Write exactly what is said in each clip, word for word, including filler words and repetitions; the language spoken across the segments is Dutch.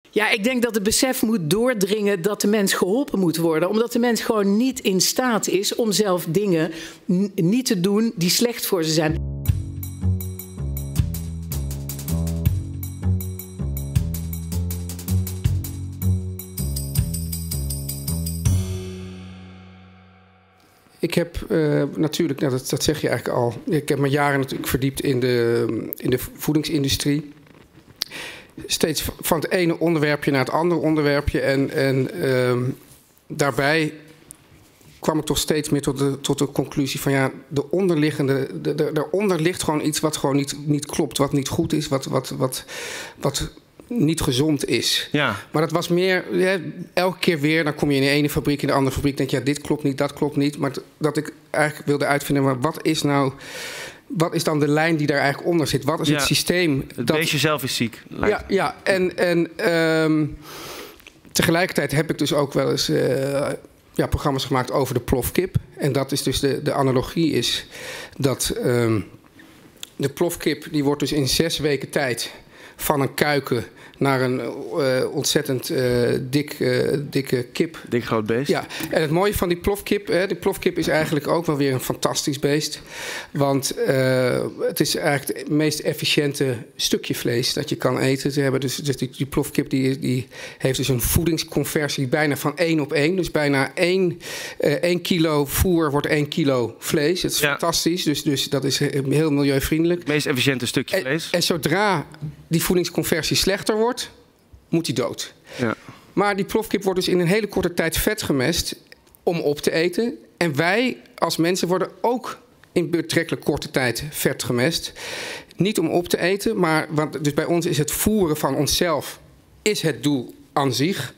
Ja, ik denk dat het besef moet doordringen dat de mens geholpen moet worden. Omdat de mens gewoon niet in staat is om zelf dingen niet te doen die slecht voor ze zijn. Ik heb uh, natuurlijk, nou dat, dat zeg je eigenlijk al, ik heb me jaren natuurlijk verdiept in de, in de voedingsindustrie. Steeds van het ene onderwerpje naar het andere onderwerpje. En, en uh, daarbij kwam ik toch steeds meer tot de, tot de conclusie van ja, de onderliggende, de, de, daaronder ligt gewoon iets wat gewoon niet, niet klopt, wat niet goed is, wat, wat, wat, wat niet gezond is. Ja. Maar dat was meer, ja, elke keer weer, dan kom je in de ene fabriek, in de andere fabriek, denk je, ja, dit klopt niet, dat klopt niet. Maar dat ik eigenlijk wilde uitvinden, maar wat is nou, wat is dan de lijn die daar eigenlijk onder zit? Wat is ja. het systeem? Het dat... beestje zelf is ziek. Ja, ja, en, en um, tegelijkertijd heb ik dus ook wel eens uh, ja, programma's gemaakt over de plofkip. En dat is dus de, de analogie is dat um, de plofkip, die wordt dus in zes weken tijd van een kuiken naar een uh, ontzettend uh, dik, uh, dikke kip. Dik groot beest. Ja, en het mooie van die plofkip, hè, de plofkip is eigenlijk ook wel weer een fantastisch beest. Want uh, het is eigenlijk het meest efficiënte stukje vlees dat je kan eten. Ze hebben dus, dus die, die plofkip die, die heeft dus een voedingsconversie bijna van één op één. Dus bijna één, uh, één kilo voer wordt één kilo vlees. Het is ja. fantastisch, dus, dus dat is heel milieuvriendelijk. Het meest efficiënte stukje en, vlees. En zodra die voedingsconversie slechter wordt, moet hij dood. Ja. Maar die plofkip wordt dus in een hele korte tijd vet gemest om op te eten. En wij als mensen worden ook in betrekkelijk korte tijd vet gemest. Niet om op te eten, maar want dus bij ons is het voeren van onszelf is het doel aan zich.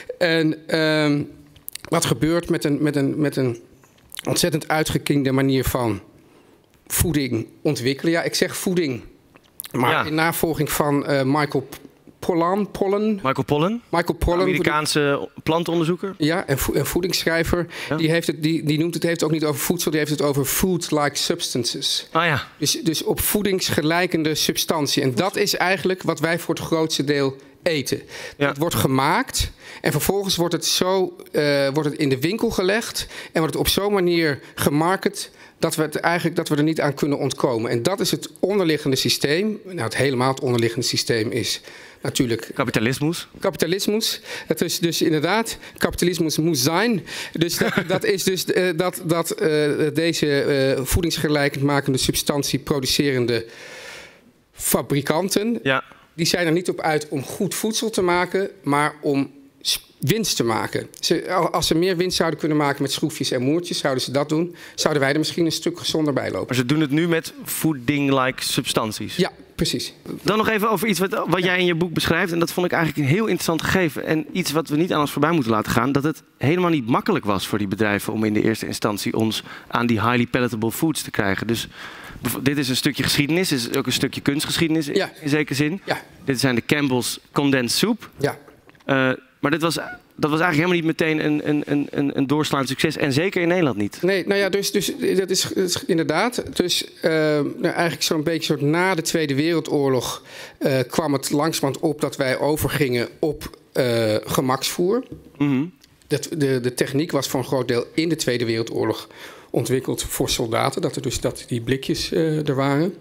En uh, wat gebeurt met een, met, een, met een ontzettend uitgekiende manier van voeding ontwikkelen? Ja, ik zeg voeding, maar ja. in navolging van uh, Michael Pollan, Pollen. Michael Pollan. Michael Pollan, Amerikaanse plantenonderzoeker. Ja, en vo- een voedingsschrijver. Ja. Die, heeft het, die, die noemt het, heeft het ook niet over voedsel, die heeft het over food-like substances. Ah ja. Dus, dus op voedingsgelijkende substantie. En dat is eigenlijk wat wij voor het grootste deel eten. Ja. Het wordt gemaakt en vervolgens wordt het, zo, uh, wordt het in de winkel gelegd en wordt het op zo'n manier gemarket dat we, het eigenlijk, dat we er niet aan kunnen ontkomen. En dat is het onderliggende systeem. Nou, het helemaal het onderliggende systeem is natuurlijk kapitalismus. Kapitalismus. Het is dus inderdaad, kapitalismus moet zijn. Dus dat, dat is dus uh, dat, dat uh, deze uh, voedingsgelijkend makende substantie producerende fabrikanten, ja. die zijn er niet op uit om goed voedsel te maken, maar om winst te maken. Ze, als ze meer winst zouden kunnen maken met schroefjes en moertjes, zouden ze dat doen, zouden wij er misschien een stuk gezonder bij lopen. Maar ze doen het nu met fooding-like substanties. Ja, precies. Dan nog even over iets wat, wat jij in je boek beschrijft. En dat vond ik eigenlijk een heel interessant gegeven. En iets wat we niet aan ons voorbij moeten laten gaan. Dat het helemaal niet makkelijk was voor die bedrijven om in de eerste instantie ons aan die highly palatable foods te krijgen. Dus dit is een stukje geschiedenis. Dit is ook een stukje kunstgeschiedenis in, ja. in zekere zin. Ja. Dit zijn de Campbell's Condensed Soup. Ja. Uh, maar dit was, dat was eigenlijk helemaal niet meteen een, een, een, een doorslaand succes. En zeker in Nederland niet. Nee, nou ja, dus, dus dat is, dat is inderdaad. Dus uh, nou eigenlijk zo'n beetje soort na de Tweede Wereldoorlog uh, kwam het langzamerhand op dat wij overgingen op uh, gemaksvoer. Mm-hmm. Dat, de, de techniek was voor een groot deel in de Tweede Wereldoorlog ontwikkeld voor soldaten. Dat er dus dat die blikjes uh, er waren.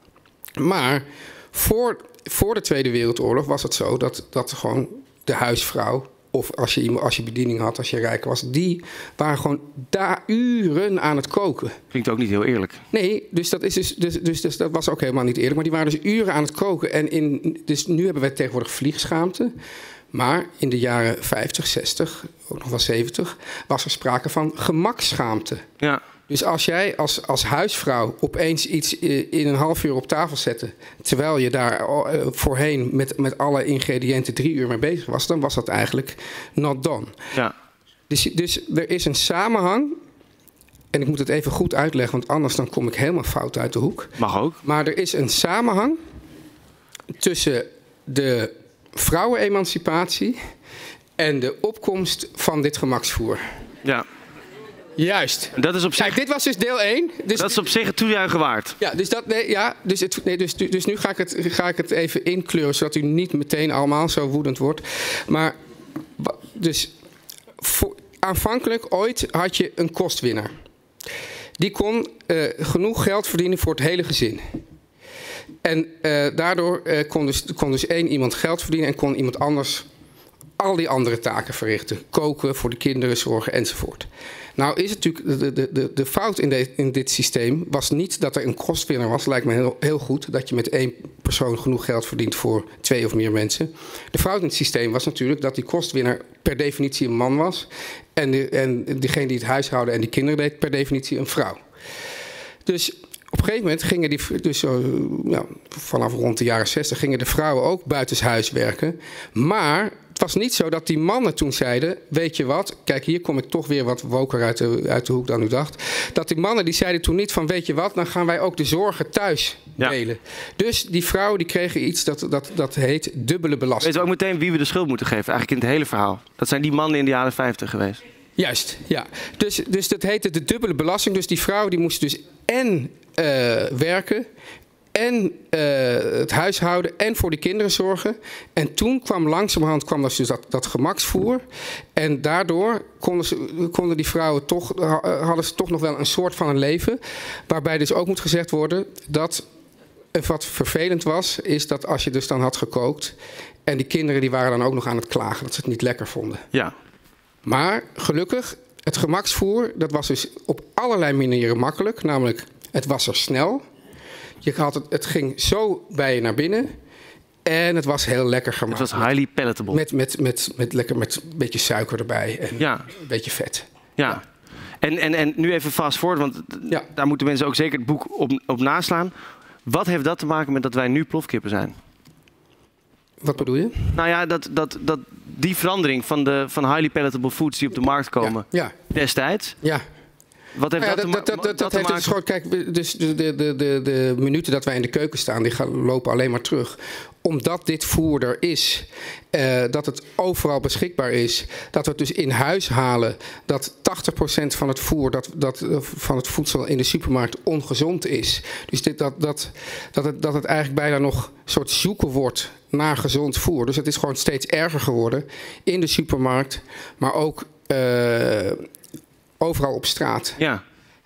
Maar voor, voor de Tweede Wereldoorlog was het zo dat, dat gewoon de huisvrouw, of als je, als je bediening had, als je rijk was, die waren gewoon daar uren aan het koken. Klinkt ook niet heel eerlijk. Nee, dus dat, is dus, dus, dus, dus dat was ook helemaal niet eerlijk. Maar die waren dus uren aan het koken. En in, dus nu hebben wij tegenwoordig vliegschaamte. Maar in de jaren vijftig, zestig, ook nog wel zeventig, was er sprake van gemakschaamte. Ja. Dus als jij als, als huisvrouw opeens iets in een half uur op tafel zette, terwijl je daar voorheen met, met alle ingrediënten drie uur mee bezig was, dan was dat eigenlijk not done. Ja. Dus, dus er is een samenhang, en ik moet het even goed uitleggen, want anders dan kom ik helemaal fout uit de hoek. Mag ook. Maar er is een samenhang tussen de vrouwenemancipatie en de opkomst van dit gemaksvoer. Ja. Juist. Dat is op zich, Kijk, dit was dus deel één. Dus, dat is op zich het toejuichen waard. ja, dus, dat, nee, ja, dus, het, nee, dus, dus nu ga ik, het, ga ik het even inkleuren, zodat u niet meteen allemaal zo woedend wordt. Maar, dus, voor, aanvankelijk ooit had je een kostwinnaar. Die kon uh, genoeg geld verdienen voor het hele gezin. En uh, daardoor uh, kon, dus, kon dus één iemand geld verdienen en kon iemand anders al die andere taken verrichten. Koken, voor de kinderen zorgen enzovoort. Nou is het natuurlijk, de, de, de, de fout in, de, in dit systeem was niet dat er een kostwinner was. Lijkt me heel, heel goed dat je met één persoon genoeg geld verdient voor twee of meer mensen. De fout in het systeem was natuurlijk dat die kostwinner per definitie een man was. En, de, en degene die het huishouden en die kinderen deed per definitie een vrouw. Dus op een gegeven moment gingen die, dus ja, vanaf rond de jaren zestig gingen de vrouwen ook buitenshuis werken. Maar het was niet zo dat die mannen toen zeiden, weet je wat, kijk hier kom ik toch weer wat woker uit de, uit de hoek dan u dacht. Dat die mannen die zeiden toen niet van, weet je wat, dan gaan wij ook de zorgen thuis delen. Ja. Dus die vrouwen die kregen iets dat, dat, dat heet dubbele belasting. Weten we ook meteen wie we de schuld moeten geven, eigenlijk in het hele verhaal. Dat zijn die mannen in de jaren vijftig geweest. Juist, ja. Dus, dus dat heette de dubbele belasting. Dus die vrouwen die moesten dus en uh, werken en uh, het huishouden en voor de kinderen zorgen. En toen kwam langzamerhand kwam dus dat, dat gemaksvoer. En daardoor konden, ze, konden die vrouwen toch, hadden ze toch nog wel een soort van een leven. Waarbij dus ook moet gezegd worden dat wat vervelend was, is dat als je dus dan had gekookt en die kinderen die waren dan ook nog aan het klagen dat ze het niet lekker vonden. Ja. Maar gelukkig, het gemaksvoer, dat was dus op allerlei manieren makkelijk. Namelijk, het was er snel. Je had het, het ging zo bij je naar binnen. En het was heel lekker gemaakt. Het was highly palatable. Met, met, met, met, lekker, met een beetje suiker erbij en ja. een beetje vet. Ja. ja. En, en, en nu even fast forward, want ja. daar moeten mensen ook zeker het boek op, op naslaan. Wat heeft dat te maken met dat wij nu plofkippen zijn? Wat bedoel je? Nou ja, dat, dat, dat die verandering van de van highly palatable foods die op de markt komen ja, ja. destijds. Ja. Wat heeft nou ja, dat, dat, dat, dat, dat, dat heeft dus gewoon, kijk, dus de, de, de, de, de minuten dat wij in de keuken staan, die gaan, lopen alleen maar terug. Omdat dit voer er is, uh, dat het overal beschikbaar is, dat we het dus in huis halen, dat tachtig procent van het voer, dat, dat, van het voedsel in de supermarkt ongezond is. Dus dit, dat, dat, dat, het, dat het eigenlijk bijna nog een soort zoeken wordt naar gezond voer. Dus het is gewoon steeds erger geworden in de supermarkt, maar ook Uh, overal op straat. Ja.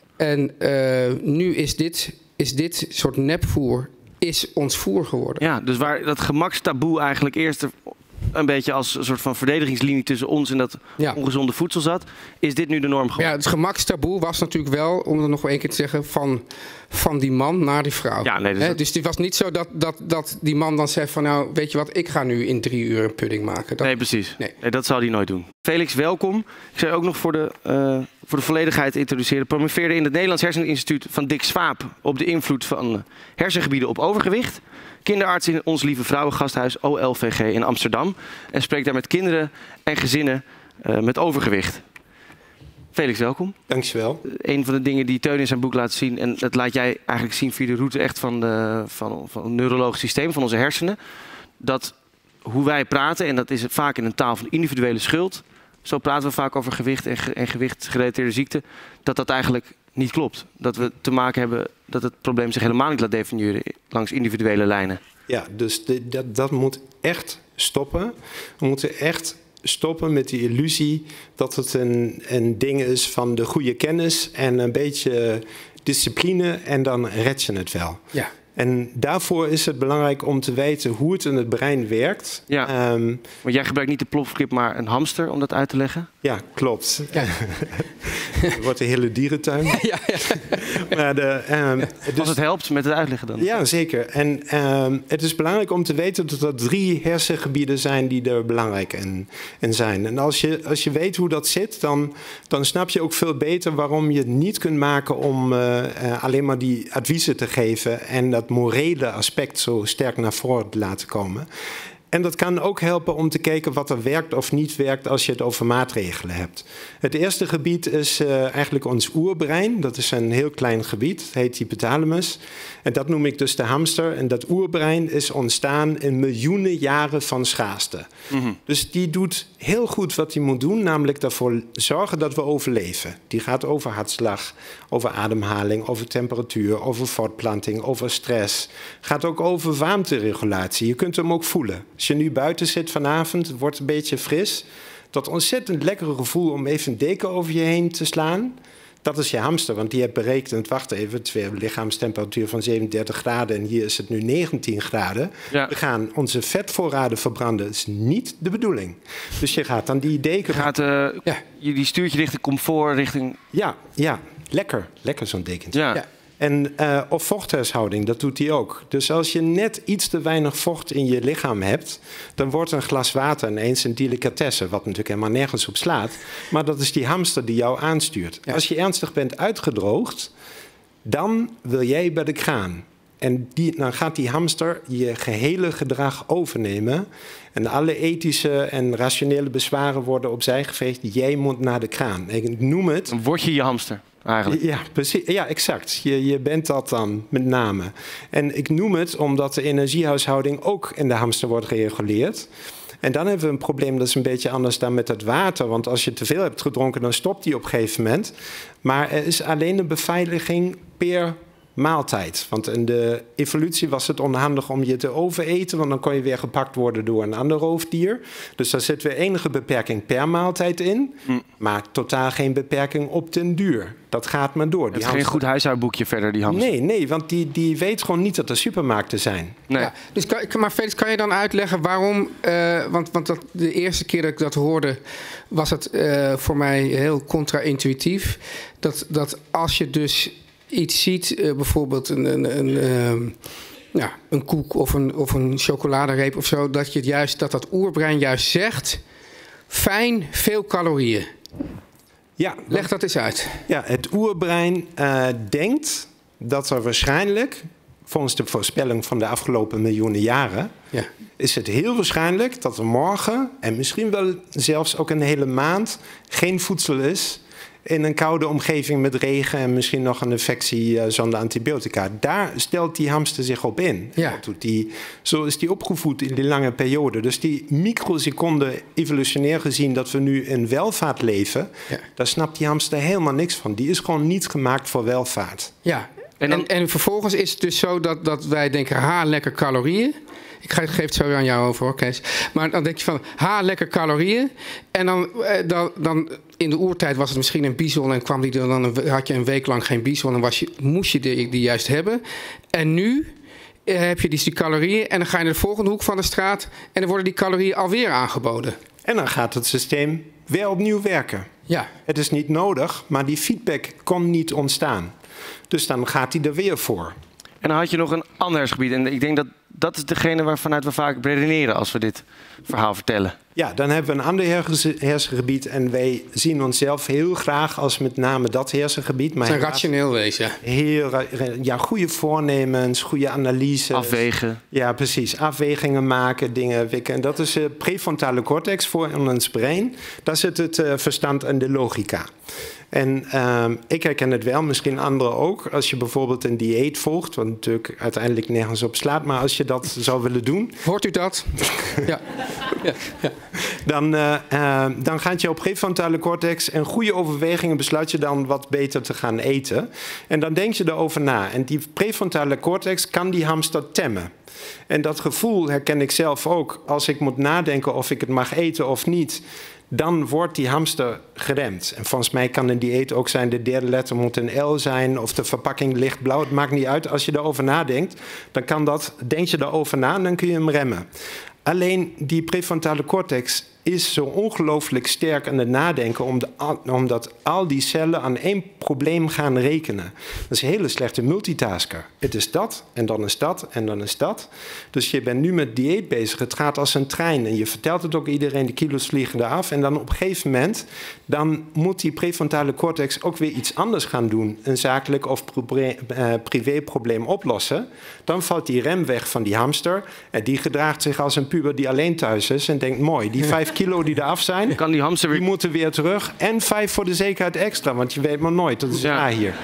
En uh, nu is dit, is dit soort nepvoer is ons voer geworden. Ja, dus waar dat gemakstaboe eigenlijk eerst een beetje als een soort van verdedigingslinie tussen ons en dat ja. ongezonde voedsel zat, is dit nu de norm geworden? Ja, het gemakstaboe was natuurlijk wel, om het nog één keer te zeggen, van, van die man naar die vrouw. Ja, nee, dus, He, dat... dus het was niet zo dat, dat, dat die man dan zegt van, nou, weet je wat, ik ga nu in drie uur een pudding maken. Dat... Nee, precies. Nee. Nee, dat zou hij nooit doen. Felix, welkom. Ik zou ook nog voor de, uh, voor de volledigheid introduceren. Promoveerde in het Nederlands Herseninstituut van Dick Swaap op de invloed van hersengebieden op overgewicht. Kinderarts in Ons Lieve Vrouwengasthuis O L V G in Amsterdam. En spreekt daar met kinderen en gezinnen uh, met overgewicht. Felix, welkom. Dankjewel. Een van de dingen die Teun in zijn boek laat zien, en dat laat jij eigenlijk zien via de route echt van, de, van, van het neurologisch systeem, van onze hersenen. Dat hoe wij praten, en dat is vaak in een taal van individuele schuld, zo praten we vaak over gewicht en, ge, en gewichtsgerelateerde ziekten, dat dat eigenlijk niet klopt. Dat we te maken hebben dat het probleem zich helemaal niet laat definiëren langs individuele lijnen. Ja, dus de, dat, dat moet echt stoppen. We moeten echt stoppen met die illusie dat het een, een ding is van de goede kennis en een beetje discipline en dan red je het wel. Ja. En daarvoor is het belangrijk om te weten hoe het in het brein werkt. Ja, um, want jij gebruikt niet de plofkip, maar een hamster om dat uit te leggen? Ja, klopt. Ja. Het wordt een hele dierentuin. Ja, ja. Maar de, um, dus, Als het helpt met het uitleggen dan? Ja, zeker. En um, het is belangrijk om te weten dat er drie hersengebieden zijn die er belangrijk in, in zijn. En als je, als je weet hoe dat zit, dan, dan snap je ook veel beter waarom je het niet kunt maken om uh, uh, alleen maar die adviezen te geven en dat morele aspect zo sterk naar voren te laten komen. En dat kan ook helpen om te kijken wat er werkt of niet werkt als je het over maatregelen hebt. Het eerste gebied is uh, eigenlijk ons oerbrein. Dat is een heel klein gebied, het heet hypothalamus. En dat noem ik dus de hamster. En dat oerbrein is ontstaan in miljoenen jaren van schaarste. Mm-hmm. Dus die doet heel goed wat hij moet doen, namelijk ervoor zorgen dat we overleven. Die gaat over hartslag, over ademhaling, over temperatuur, over voortplanting, over stress. Gaat ook over warmteregulatie. Je kunt hem ook voelen. Als je nu buiten zit vanavond, het wordt een beetje fris. Dat ontzettend lekkere gevoel om even een deken over je heen te slaan. Dat is je hamster, want die heeft berekend, wacht even, twee lichaamstemperatuur van zevenendertig graden en hier is het nu negentien graden. Ja. We gaan onze vetvoorraden verbranden, dat is niet de bedoeling. Dus je gaat dan die deken... Gaat, uh, ja. Die stuurt je richting comfort, richting... Ja, ja, lekker, lekker zo'n dekentje. Ja. Ja. En, uh, of vochthuishouding, dat doet hij ook. Dus als je net iets te weinig vocht in je lichaam hebt, dan wordt een glas water ineens een delicatesse, wat natuurlijk helemaal nergens op slaat. Maar dat is die hamster die jou aanstuurt. Ja. Als je ernstig bent uitgedroogd, dan wil jij bij de kraan. En die, dan gaat die hamster je gehele gedrag overnemen. En alle ethische en rationele bezwaren worden opzij geveegd. Jij moet naar de kraan. Ik noem het... Dan word je je hamster. Eigenlijk. Ja, precies. Ja, exact. Je, je bent dat dan met name. En ik noem het omdat de energiehuishouding ook in de hamster wordt gereguleerd. En dan hebben we een probleem, dat is een beetje anders dan met het water. Want als je te veel hebt gedronken, dan stopt die op een gegeven moment. Maar er is alleen een beveiliging per maaltijd. Want in de evolutie was het onhandig om je te overeten, want dan kon je weer gepakt worden door een ander roofdier. Dus daar zit weer enige beperking per maaltijd in, mm. maar totaal geen beperking op den duur. Dat gaat maar door. Het die is hamster... geen goed huishoudboekje verder, die hamster. Nee, nee, want die, die weet gewoon niet dat er supermarkten zijn. Nee. Ja, dus kan, maar Felix, kan je dan uitleggen waarom... Uh, want want dat, de eerste keer dat ik dat hoorde, was het uh, voor mij heel contra-intuïtief. Dat, dat als je dus iets ziet, uh, bijvoorbeeld een, een, een, uh, ja, een koek of een, of een chocoladereep of zo, dat je het juist, dat dat oerbrein juist zegt, fijn, veel calorieën. Ja, leg dat eens uit. Ja, het oerbrein uh, denkt dat er waarschijnlijk, volgens de voorspelling van de afgelopen miljoenen jaren, ja. is het heel waarschijnlijk dat er morgen en misschien wel zelfs ook een hele maand geen voedsel is in een koude omgeving met regen en misschien nog een infectie uh, zonder antibiotica. Daar stelt die hamster zich op in. Ja. Dat doet die, zo is die opgevoed in die lange periode. Dus die microseconde evolutionair gezien dat we nu in welvaart leven, ja. daar snapt die hamster helemaal niks van. Die is gewoon niet gemaakt voor welvaart. Ja, en, dan, en, en vervolgens is het dus zo dat, dat wij denken, ha, lekker calorieën. Ik geef het zo aan jou over, hoor, Kees. Maar dan denk je van, ha, lekker calorieën. En dan, dan, dan in de oertijd was het misschien een bison en kwam die er dan een, had je een week lang geen bison en was je, moest je die, die juist hebben. En nu heb je dus die calorieën en dan ga je naar de volgende hoek van de straat en dan worden die calorieën alweer aangeboden. En dan gaat het systeem weer opnieuw werken. Ja. Het is niet nodig, maar die feedback kon niet ontstaan. Dus dan gaat hij er weer voor. En dan had je nog een ander gebied. En ik denk dat dat is degene waarvanuit we vaak redeneren als we dit verhaal vertellen. Ja, dan hebben we een ander hersengebied en wij zien onszelf heel graag als met name dat hersengebied. Maar het is een rationeel wezen. Heel, ja, goede voornemens, goede analyses. Afwegen. Ja, precies. Afwegingen maken, dingen wikken. En dat is de prefrontale cortex voor in ons brein. Daar zit het uh, verstand en de logica. En uh, ik herken het wel, misschien anderen ook. Als je bijvoorbeeld een dieet volgt, wat natuurlijk uiteindelijk nergens op slaat, maar als je dat zou willen doen. Hoort u dat? ja. ja, ja. Dan, uh, uh, dan gaat je op prefrontale cortex en goede overwegingen besluit je dan wat beter te gaan eten. En dan denk je erover na. En die prefrontale cortex kan die hamster temmen. En dat gevoel herken ik zelf ook. Als ik moet nadenken of ik het mag eten of niet, dan wordt die hamster geremd. En volgens mij kan een dieet ook zijn, de derde letter moet een L zijn of de verpakking lichtblauw. Het maakt niet uit. Als je erover nadenkt, dan kan dat, denk je erover na en dan kun je hem remmen. Alleen die prefrontale cortex is zo ongelooflijk sterk aan het nadenken om de, omdat al die cellen aan één probleem gaan rekenen. Dat is een hele slechte multitasker. Het is dat en dan is dat en dan is dat. Dus je bent nu met dieet bezig. Het gaat als een trein en je vertelt het ook iedereen, de kilo's vliegen eraf. En dan op een gegeven moment dan moet die prefrontale cortex ook weer iets anders gaan doen. Een zakelijk of privéprobleem oplossen. Dan valt die rem weg van die hamster en die gedraagt zich als een puber die alleen thuis is en denkt, mooi, die vijf kilo die eraf zijn, kan die hamster weer... die moeten weer terug. En vijf voor de zekerheid extra, want je weet maar nooit. Dat is ja. raar hier.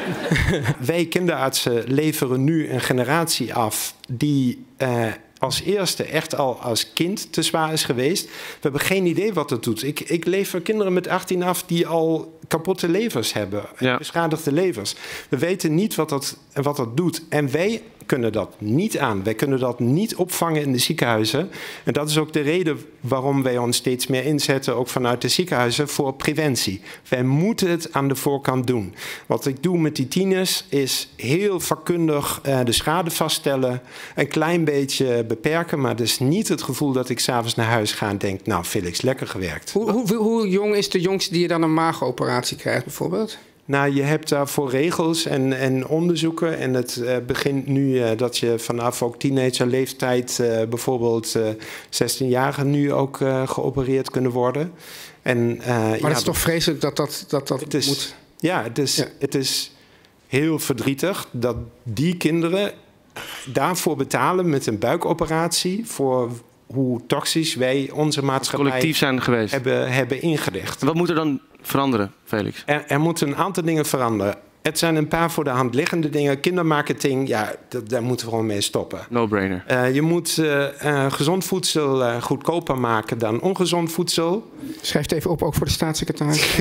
Wij kinderartsen leveren nu een generatie af die uh, als eerste echt al als kind te zwaar is geweest. We hebben geen idee wat dat doet. Ik, ik lever kinderen met achttien af die al kapotte levers hebben. Ja. Beschadigde levers. We weten niet wat dat, wat dat doet. En wij kunnen dat niet aan. Wij kunnen dat niet opvangen in de ziekenhuizen. En dat is ook de reden waarom wij ons steeds meer inzetten, ook vanuit de ziekenhuizen, voor preventie. Wij moeten het aan de voorkant doen. Wat ik doe met die tieners is heel vakkundig uh, de schade vaststellen, een klein beetje beperken, maar het is niet het gevoel dat ik 's avonds naar huis ga en denk, nou Felix, lekker gewerkt. Hoe, hoe, hoe jong is de jongste die je dan een maagoperatie krijgt bijvoorbeeld? Nou, je hebt daarvoor regels en, en onderzoeken. En het uh, begint nu uh, dat je vanaf ook teenagerleeftijd, uh, bijvoorbeeld uh, zestienjarigen nu ook uh, geopereerd kunnen worden. En, uh, maar ja, het is toch vreselijk dat dat, dat, dat het is, moet... Ja, het is, ja. het is heel verdrietig dat die kinderen daarvoor betalen met een buikoperatie voor hoe toxisch wij onze maatschappij collectief zijn geweest. Hebben, hebben ingericht. Wat moet er dan veranderen, Felix? Er, er moeten een aantal dingen veranderen. Het zijn een paar voor de hand liggende dingen. Kindermarketing, ja, dat, daar moeten we gewoon mee stoppen. No-brainer. Uh, je moet uh, uh, gezond voedsel uh, goedkoper maken dan ongezond voedsel. Schrijf het even op, ook voor de staatssecretaris.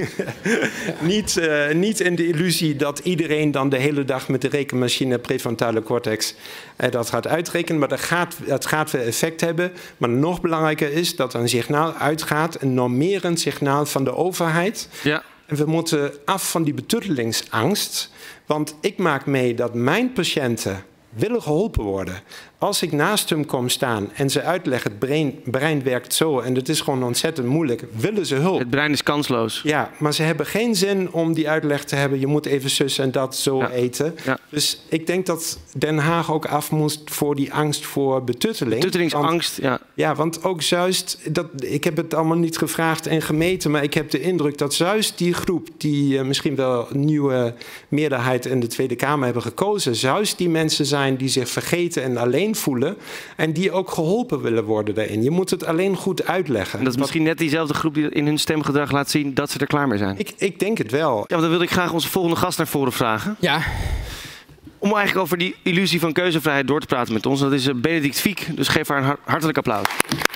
niet, uh, niet in de illusie dat iedereen dan de hele dag met de rekenmachine prefrontale cortex uh, dat gaat uitrekenen. Maar dat gaat, dat gaat weer effect hebben. Maar nog belangrijker is dat er een signaal uitgaat, een normerend signaal van de overheid. Ja. En we moeten af van die betutelingsangst. Want ik maak mee dat mijn patiënten willen geholpen worden. Als ik naast hem kom staan en ze uitleg, het brein, brein werkt zo en het is gewoon ontzettend moeilijk, willen ze hulp. Het brein is kansloos. Ja, maar ze hebben geen zin om die uitleg te hebben, je moet even zus en dat zo ja. eten. Ja. Dus ik denk dat Den Haag ook af moest voor die angst voor betutteling. Betuttelingsangst, ja. Ja, want ook juist, dat, ik heb het allemaal niet gevraagd en gemeten, maar ik heb de indruk dat juist die groep die uh, misschien wel een nieuwe meerderheid in de Tweede Kamer hebben gekozen, juist die mensen zijn die zich vergeten en alleen voelen en die ook geholpen willen worden daarin. Je moet het alleen goed uitleggen. En dat is misschien net diezelfde groep die in hun stemgedrag laat zien dat ze er klaar mee zijn. Ik, ik denk het wel. Ja, dan wil ik graag onze volgende gast naar voren vragen. Ja. Om eigenlijk over die illusie van keuzevrijheid door te praten met ons. Dat is Benedict Fiek, dus geef haar een hartelijk applaus.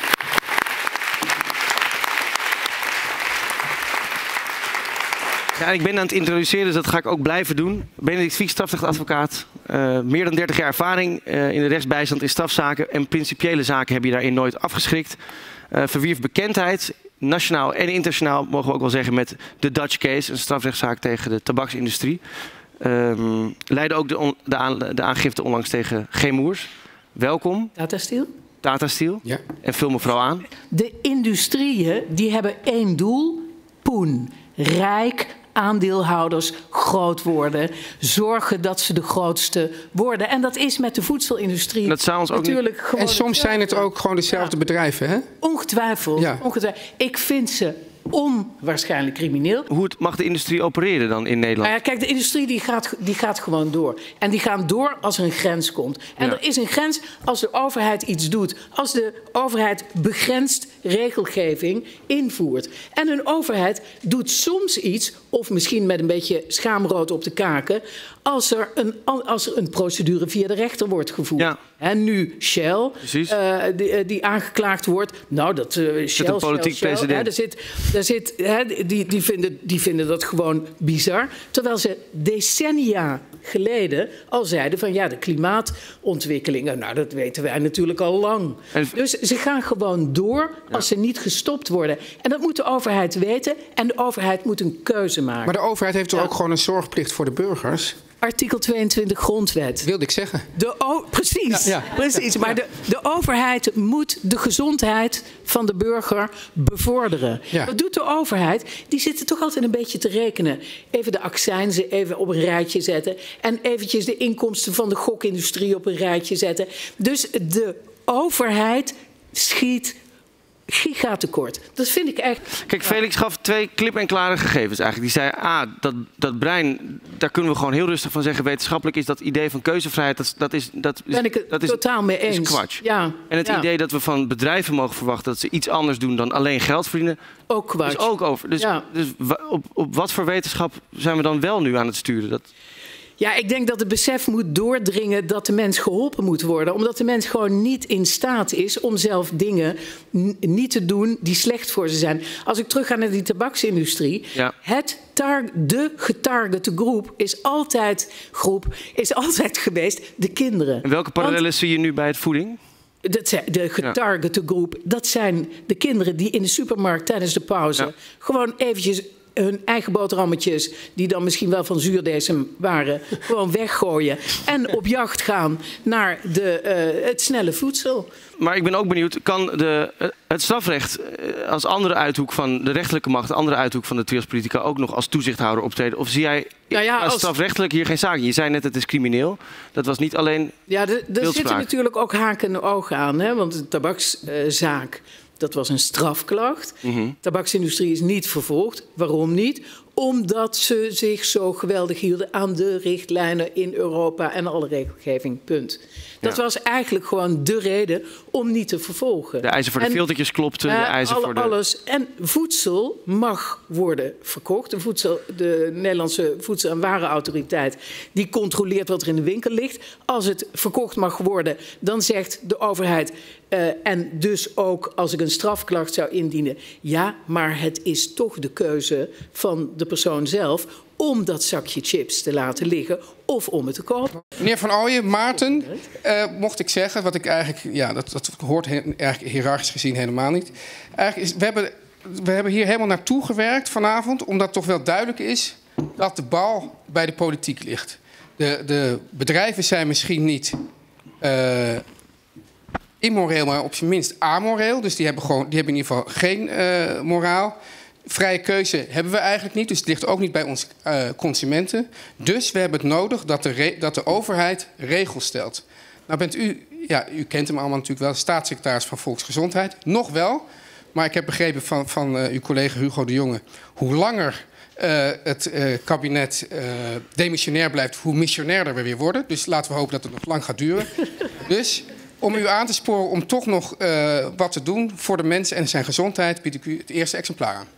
Ja, ik ben aan het introduceren, dus dat ga ik ook blijven doen. Benedict Fiek, strafrechtadvocaat. Uh, meer dan dertig jaar ervaring uh, in de rechtsbijstand in strafzaken. En principiële zaken heb je daarin nooit afgeschrikt. Uh, verwierf bekendheid, nationaal en internationaal, mogen we ook wel zeggen, met de Dutch Case. Een strafrechtszaak tegen de tabaksindustrie. Um, leidde ook de, on, de, aan, de aangifte onlangs tegen Chemours. Welkom. Tata Steel. Tata Steel. Ja. En vul mevrouw aan. De industrieën die hebben één doel. Poen. Rijk, aandeelhouders groot worden. Zorgen dat ze de grootste worden. En dat is met de voedselindustrie dat zou ons ook natuurlijk niet... gewoon... En soms zijn het ook gewoon dezelfde ja. bedrijven, hè? Ongetwijfeld, ja. ongetwijfeld. Ik vind ze onwaarschijnlijk crimineel. Hoe mag de industrie opereren dan in Nederland? Nou ja, kijk, de industrie die gaat, die gaat gewoon door. En die gaan door als er een grens komt. En ja. er is een grens als de overheid iets doet. Als de overheid begrensd regelgeving invoert. En een overheid doet soms iets, of misschien met een beetje schaamrood op de kaken, als er een, als er een procedure via de rechter wordt gevoerd. Ja. En nu Shell, uh, die, die aangeklaagd wordt. Nou, dat uh, Shell, een politiek Shell, president. Shell, hè, daar zit, daar zit, hè, die, die, vinden, die vinden dat gewoon bizar. Terwijl ze decennia geleden al zeiden van ja, de klimaatontwikkelingen, nou dat weten wij natuurlijk al lang. En... Dus ze gaan gewoon door als ja. ze niet gestopt worden. En dat moet de overheid weten en de overheid moet een keuze maken. Maar de overheid heeft toch ja. ook gewoon een zorgplicht voor de burgers? artikel tweeëntwintig grondwet. Wilde ik zeggen. De o- precies, Ja, ja. precies. Maar de, de overheid moet de gezondheid van de burger bevorderen. Ja. Wat doet de overheid? Die zitten toch altijd een beetje te rekenen. Even de accijnzen even op een rijtje zetten. En eventjes de inkomsten van de gokindustrie op een rijtje zetten. Dus de overheid schiet gigatekort. Dat vind ik echt... Kijk, Felix gaf twee klip-en-klare gegevens eigenlijk. Die zei, ah, dat, dat brein, daar kunnen we gewoon heel rustig van zeggen. Wetenschappelijk is dat idee van keuzevrijheid, dat, dat is... Dat is Ben ik het dat is, totaal mee is eens. kwatsch. Ja, En het ja. idee dat we van bedrijven mogen verwachten dat ze iets anders doen dan alleen geld verdienen, Ook kwatsch. is ook over. Dus, Ja. dus wa- op, op wat voor wetenschap zijn we dan wel nu aan het sturen? Dat... Ja, ik denk dat het besef moet doordringen dat de mens geholpen moet worden. Omdat de mens gewoon niet in staat is om zelf dingen n- niet te doen die slecht voor ze zijn. Als ik terugga naar die tabaksindustrie. Ja. Het tar- de getargete groep is altijd, groep is altijd geweest de kinderen. En welke parallellen zie je nu bij het voeding? Dat zijn de getargete groep, dat zijn de kinderen die in de supermarkt tijdens de pauze Ja. gewoon eventjes hun eigen boterhammetjes, die dan misschien wel van zuurdesem waren, gewoon weggooien. En op jacht gaan naar de, eh, het snelle voedsel. Maar ik ben ook benieuwd, kan de, eh, het strafrecht eh, als andere uithoek van de rechterlijke macht, andere uithoek van de triaspolitica ook nog als toezichthouder optreden? Of zie jij Nou ja, als als- strafrechtelijk hier geen zaak in? Je zei net, het is crimineel. Dat was niet alleen... Ja, de- er Beeldspraak. zitten natuurlijk ook haken en ogen aan. Hè? Want de tabakszaak, dat was een strafklacht. De tabaksindustrie is niet vervolgd. Waarom niet? Omdat ze zich zo geweldig hielden aan de richtlijnen in Europa en alle regelgeving. Punt. Dat Ja. was eigenlijk gewoon de reden om niet te vervolgen. De eisen voor de En, filtertjes klopten, de eh, eisen alle- voor de... Alles. En voedsel mag worden verkocht. De, voedsel, de Nederlandse Voedsel- en Warenautoriteit die controleert wat er in de winkel ligt. Als het verkocht mag worden, dan zegt de overheid... Uh, en dus ook als ik een strafklacht zou indienen... ja, maar het is toch de keuze van de persoon zelf... om dat zakje chips te laten liggen of om het te kopen. Meneer Van Ooyen, Maarten, uh, mocht ik zeggen, wat ik eigenlijk, ja, dat, dat hoort he, eigenlijk hiërarchisch gezien helemaal niet. Eigenlijk is, we, hebben, we hebben hier helemaal naartoe gewerkt vanavond, omdat toch wel duidelijk is dat de bal bij de politiek ligt. De, de bedrijven zijn misschien niet uh, immoreel, maar op zijn minst amoreel. Dus die hebben, gewoon, die hebben in ieder geval geen uh, moraal. Vrije keuze hebben we eigenlijk niet, dus het ligt ook niet bij ons uh, consumenten. Dus we hebben het nodig dat de, re- dat de overheid regels stelt. Nou bent u, ja, u kent hem allemaal natuurlijk wel, staatssecretaris van Volksgezondheid. Nog wel, maar ik heb begrepen van, van uh, uw collega Hugo de Jonge... hoe langer uh, het uh, kabinet uh, demissionair blijft, hoe missionairder we weer worden. Dus laten we hopen dat het nog lang gaat duren. Dus... om u aan te sporen om toch nog uh, wat te doen voor de mens en zijn gezondheid... bied ik u het eerste exemplaar aan.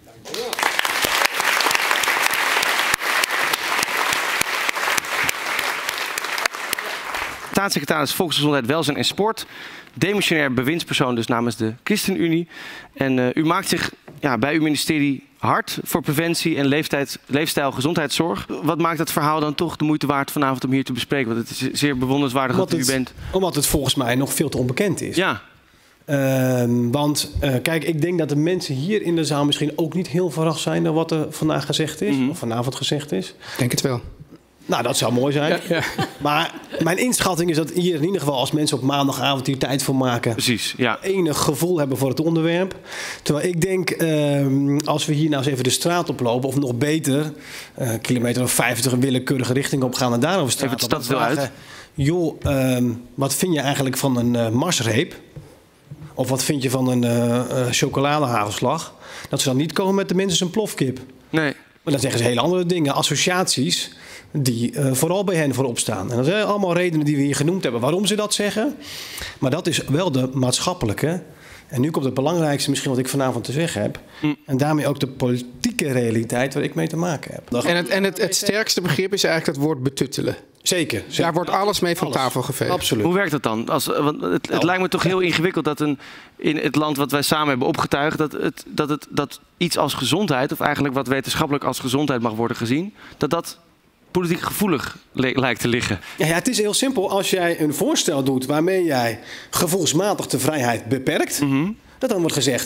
Staatssecretaris Volksgezondheid, Welzijn en Sport. Demissionair bewindspersoon dus namens de ChristenUnie. En uh, u maakt zich ja, bij uw ministerie hard voor preventie en leeftijd, leefstijl gezondheidszorg. Wat maakt het verhaal dan toch de moeite waard vanavond om hier te bespreken? Want het is zeer bewonderenswaardig Omdat dat u het, bent. Omdat het volgens mij nog veel te onbekend is. Ja. Uh, want uh, kijk, ik denk dat de mensen hier in de zaal misschien ook niet heel verrast zijn door wat er vandaag gezegd is. Mm-hmm. Of vanavond gezegd is. Ik denk het wel. Nou, dat zou mooi zijn. Ja, ja. Maar mijn inschatting is dat hier in ieder geval als mensen op maandagavond hier tijd voor maken... Precies, ja. enig gevoel hebben voor het onderwerp. Terwijl ik denk, uh, als we hier nou eens even de straat oplopen... of nog beter, uh, kilometer of vijftig een willekeurige richting op gaan... en daarover straat even het op stadsdeel uit. Joh, uh, wat vind je eigenlijk van een uh, marsreep? Of wat vind je van een uh, uh, chocoladehagelslag? Dat ze dan niet komen met de mensen een plofkip. Nee. Maar dan zeggen ze hele andere dingen, associaties... die uh, vooral bij hen voorop staan. En dat zijn allemaal redenen die we hier genoemd hebben... waarom ze dat zeggen. Maar dat is wel de maatschappelijke... En nu komt het belangrijkste misschien wat ik vanavond te zeggen heb. Mm. En daarmee ook de politieke realiteit waar ik mee te maken heb. En het, en het, het sterkste begrip is eigenlijk het woord betuttelen. Zeker. zeker. Daar wordt alles mee van alles. tafel geveegd. Absoluut. Hoe werkt dat dan? Als, want het, het nou, lijkt me toch heel ingewikkeld dat een, in het land wat wij samen hebben opgetuigd... Dat, het, dat, het, dat iets als gezondheid, of eigenlijk wat wetenschappelijk als gezondheid mag worden gezien... dat dat politiek gevoelig le- lijkt te liggen. Ja, ja, het is heel simpel. Als jij een voorstel doet waarmee jij gevoelsmatig de vrijheid beperkt... Mm-hmm. dat dan wordt gezegd,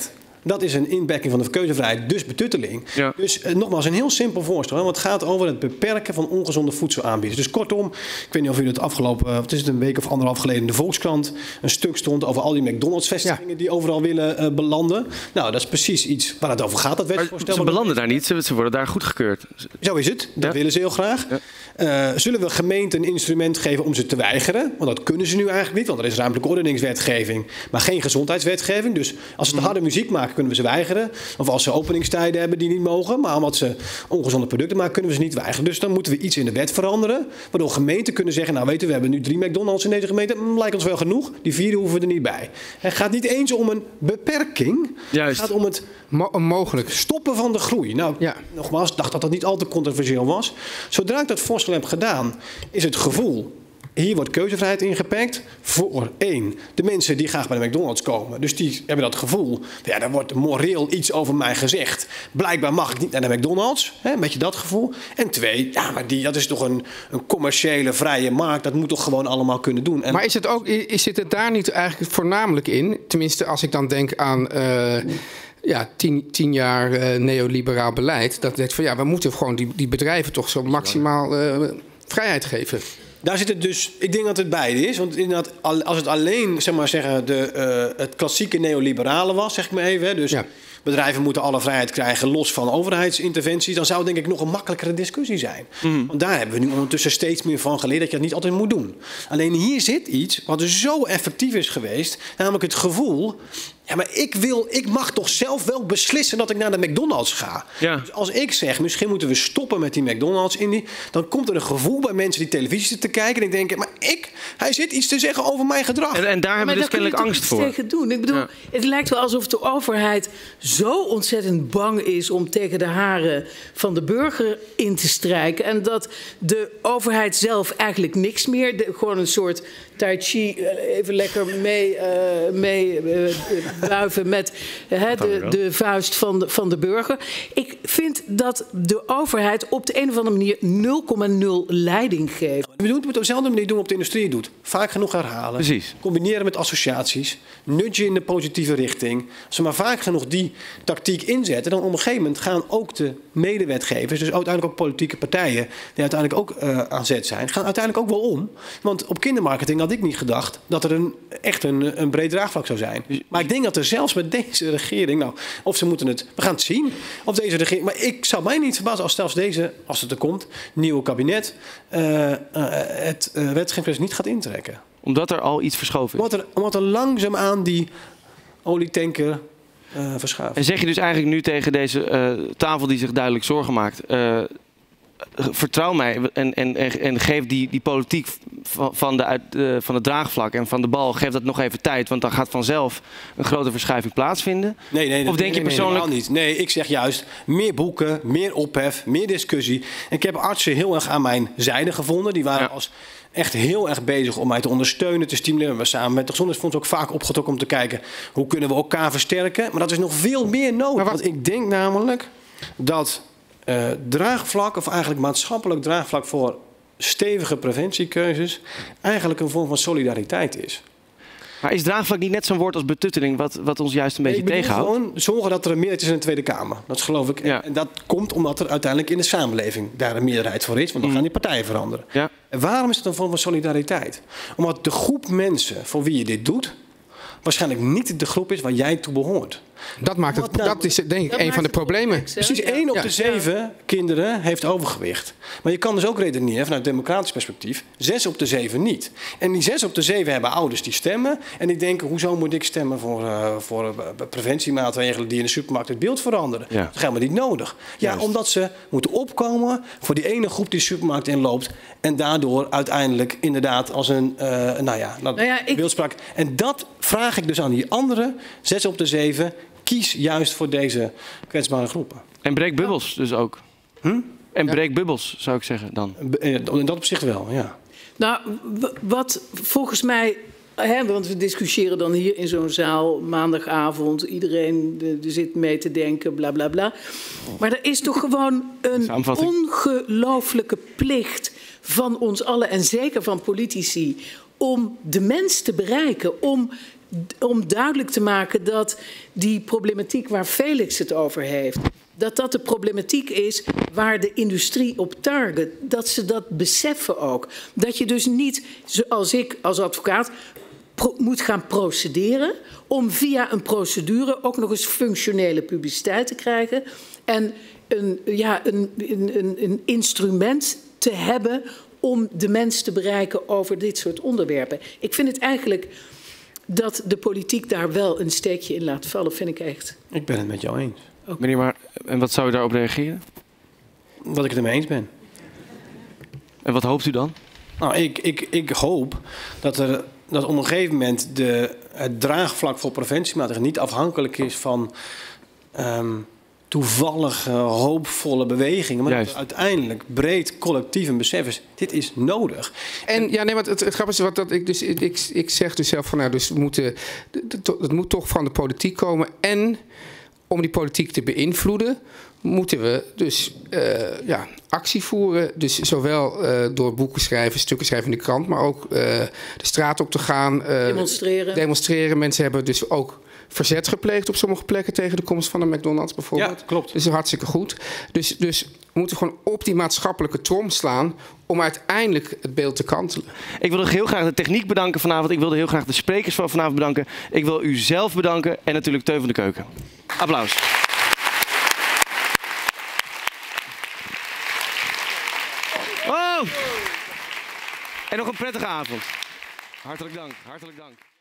Dat is een inperking van de keuzevrijheid, dus betutteling. Ja. Dus uh, nogmaals, een heel simpel voorstel. Hè, want het gaat over het beperken van ongezonde voedselaanbieders. Dus kortom, ik weet niet of jullie het afgelopen... Uh, het is een week of anderhalf geleden in de Volkskrant... een stuk stond over al die McDonald's-vestigingen... Ja. die overal willen uh, belanden. Nou, dat is precies iets waar het over gaat, dat wetsvoorstel. Ze belanden daar niet, ze, ze worden daar goedgekeurd. Zo is het, dat ja. willen ze heel graag. Ja. Uh, zullen we gemeenten een instrument geven om ze te weigeren? Want dat kunnen ze nu eigenlijk niet, want er is ruimtelijke ordeningswetgeving... maar geen gezondheidswetgeving. Dus als ze te harde muziek maken, kunnen we ze weigeren. Of als ze openingstijden hebben die niet mogen... maar omdat ze ongezonde producten maken, kunnen we ze niet weigeren. Dus dan moeten we iets in de wet veranderen... waardoor gemeenten kunnen zeggen... nou weten we, we hebben nu drie McDonald's in deze gemeente... Mm, lijkt ons wel genoeg, die vierde hoeven we er niet bij. Het gaat niet eens om een beperking. Juist. Het gaat om het Mo- mogelijk stoppen van de groei. Nou, ja. nogmaals, ik dacht dat dat niet al te controversieel was. Zodra ik dat voorstel heb gedaan, is het gevoel... hier wordt keuzevrijheid ingeperkt voor één. De mensen die graag bij de McDonald's komen. Dus die hebben dat gevoel. Ja, er wordt moreel iets over mij gezegd. Blijkbaar mag ik niet naar de McDonald's. Hè, een beetje dat gevoel. En twee, ja, maar die, dat is toch een, een commerciële vrije markt. Dat moet toch gewoon allemaal kunnen doen. En maar is het ook, is, zit het daar niet eigenlijk voornamelijk in? Tenminste, als ik dan denk aan... Uh, Ja, tien, tien jaar uh, neoliberaal beleid. Dat denkt van ja, we moeten gewoon die, die bedrijven toch zo maximaal uh, vrijheid geven. Daar zit het dus, ik denk dat het beide is. Want inderdaad, als het alleen zeg maar zeggen, de, uh, het klassieke neoliberale was, zeg ik maar even. Hè, dus ja. bedrijven moeten alle vrijheid krijgen los van overheidsinterventies. Dan zou het denk ik nog een makkelijkere discussie zijn. Mm. Want daar hebben we nu ondertussen steeds meer van geleerd dat je dat niet altijd moet doen. Alleen hier zit iets wat zo effectief is geweest. Namelijk het gevoel... Ja, maar ik, wil, ik mag toch zelf wel beslissen dat ik naar de McDonald's ga. Ja. Dus als ik zeg, misschien moeten we stoppen met die McDonald's... In die, dan komt er een gevoel bij mensen die televisie zitten te kijken... en ik denk, maar ik, hij zit iets te zeggen over mijn gedrag. En, en daar hebben we dus kennelijk angst voor. Tegen doen. Ik bedoel, ja. Het lijkt wel alsof de overheid zo ontzettend bang is... om tegen de haren van de burger in te strijken... en dat de overheid zelf eigenlijk niks meer... De, gewoon een soort tai chi, even lekker mee... Uh, mee uh, wuiven met he, de, de vuist van de, van de burger. Ik vind dat de overheid op de een of andere manier nul komma nul leiding geeft. We doen het op dezelfde manier doen wat de industrie doet. Vaak genoeg herhalen. Precies. Combineren met associaties. Nudgen in de positieve richting. Als we maar vaak genoeg die tactiek inzetten... dan op een gegeven moment gaan ook de medewetgevers... dus uiteindelijk ook politieke partijen... die uiteindelijk ook uh, aan zet zijn... gaan uiteindelijk ook wel om. Want op kindermarketing had ik niet gedacht... dat er een, echt een, een breed draagvlak zou zijn. Maar ik denk dat er zelfs met deze regering... nou, of ze moeten het... we gaan het zien. Of deze regering... maar ik zou mij niet verbazen als zelfs deze... als het er komt, nieuwe kabinet... Uh, uh, het uh, wetgeving niet gaat intrekken. Omdat er al iets verschoven is? Omdat er, omdat er langzaamaan die olietanker uh, verschuift. En zeg je dus eigenlijk nu tegen deze uh, tafel die zich duidelijk zorgen maakt... Uh, vertrouw mij en, en, en geef die, die politiek van, van, de, uh, van het draagvlak en van de bal... geef dat nog even tijd, want dan gaat vanzelf een grote verschuiving plaatsvinden. Nee, nee, of denk nee, je persoonlijk... nee, niet. Nee, ik zeg juist meer boeken, meer ophef, meer discussie. En ik heb artsen heel erg aan mijn zijde gevonden. Die waren ja. als echt heel erg bezig om mij te ondersteunen, te stimuleren. We hebben samen met de Gezondheidsfonds ook vaak opgetrokken om te kijken... hoe kunnen we elkaar versterken. Maar dat is nog veel meer nodig. Want ik denk namelijk dat... Uh, draagvlak, of eigenlijk maatschappelijk draagvlak voor stevige preventiekeuzes... eigenlijk een vorm van solidariteit is. Maar is draagvlak niet net zo'n woord als betutteling... wat, wat ons juist een beetje nee, ik tegenhoudt? Gewoon zorgen dat er een meerderheid is in de Tweede Kamer. Dat geloof ik. Ja. En dat komt omdat er uiteindelijk in de samenleving... daar een meerderheid voor is, want dan mm. gaan die partijen veranderen. Ja. En waarom is het een vorm van solidariteit? Omdat de groep mensen voor wie je dit doet... waarschijnlijk niet de groep is waar jij toe behoort. Dat maakt het, nou, dat is denk ik dat een van de problemen. Precies, één op de zeven ja. kinderen heeft overgewicht. Maar je kan dus ook redeneren vanuit democratisch perspectief... zes op de zeven niet. En die zes op de zeven hebben ouders die stemmen... en die denken, hoezo moet ik stemmen voor, uh, voor uh, preventiemaatregelen... die in de supermarkt het beeld veranderen? Ja. Dat is helemaal niet nodig. Ja, Juist. Omdat ze moeten opkomen voor die ene groep die de supermarkt inloopt... en daardoor uiteindelijk inderdaad als een uh, nou ja, nou ja, ik... beeldspraak... En dat vraag ik dus aan die andere, zes op de zeven... kies juist voor deze kwetsbare groepen. En breek bubbels dus ook. Hm? En breek ja. bubbels, zou ik zeggen dan. In dat opzicht wel, ja. Nou, wat volgens mij... Hè, want we discussiëren dan hier in zo'n zaal maandagavond. Iedereen de, de zit mee te denken, bla bla bla. Maar er is toch gewoon een ongelooflijke plicht van ons allen... en zeker van politici, om de mens te bereiken... om om duidelijk te maken dat die problematiek waar Felix het over heeft, dat dat de problematiek is waar de industrie op target. Dat ze dat beseffen ook. Dat je dus niet, zoals ik als advocaat, pro- moet gaan procederen om via een procedure ook nog eens functionele publiciteit te krijgen en een, ja, een, een, een instrument te hebben om de mens te bereiken over dit soort onderwerpen. Ik vind het eigenlijk dat de politiek daar wel een steekje in laat vallen, vind ik echt. Ik ben het met jou eens. Okay. Meneer, maar en wat zou u daarop reageren? Dat ik het ermee eens ben. En wat hoopt u dan? Nou, ik, ik, ik hoop dat er dat op een gegeven moment de, het draagvlak voor preventiemaatregelen niet afhankelijk is van um, toevallige, hoopvolle bewegingen, maar dat er uiteindelijk breed collectief een besef is, dit is nodig. En ja, nee, wat het, het grappige is wat dat ik dus ik, ik, ik zeg dus zelf van nou, dus we moeten, het moet toch van de politiek komen en om die politiek te beïnvloeden, moeten we dus uh, ja, actie voeren. Dus zowel uh, door boeken schrijven, stukken schrijven in de krant, maar ook uh, de straat op te gaan. Uh, demonstreren. Demonstreren. Mensen hebben dus ook verzet gepleegd op sommige plekken tegen de komst van de McDonald's bijvoorbeeld. Ja, klopt. Dus dat is hartstikke goed. Dus, dus we moeten gewoon op die maatschappelijke trom slaan om uiteindelijk het beeld te kantelen. Ik wil heel graag de techniek bedanken vanavond. Ik wilde heel graag de sprekers van vanavond bedanken. Ik wil u zelf bedanken en natuurlijk Teun van de Keuken. Applaus. Oh! En nog een prettige avond. Hartelijk dank, hartelijk dank.